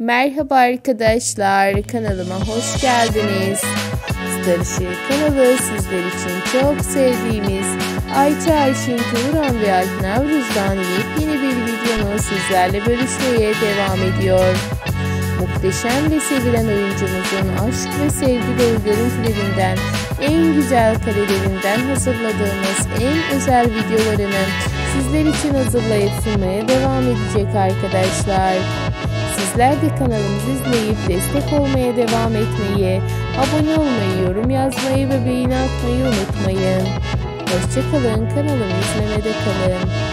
Merhaba arkadaşlar, kanalıma hoş geldiniz. Star Işığı kanalı sizler için çok sevdiğimiz Ayça Ayşin Turan ve Alp Navruz'dan yepyeni bir videonu sizlerle bölüşmeye devam ediyor. Muhteşem ve sevilen oyuncumuzun aşk ve sevgi dolu görüntülerinden, en güzel karelerinden hazırladığımız en özel videolarını sizler için hazırlayıp sunmaya devam edecek arkadaşlar. Sizler de kanalımızı izleyip destek olmaya devam etmeyi, abone olmayı, yorum yazmayı ve beğeni atmayı unutmayın. Hoşça kalın, kanalımı izlemede kalın.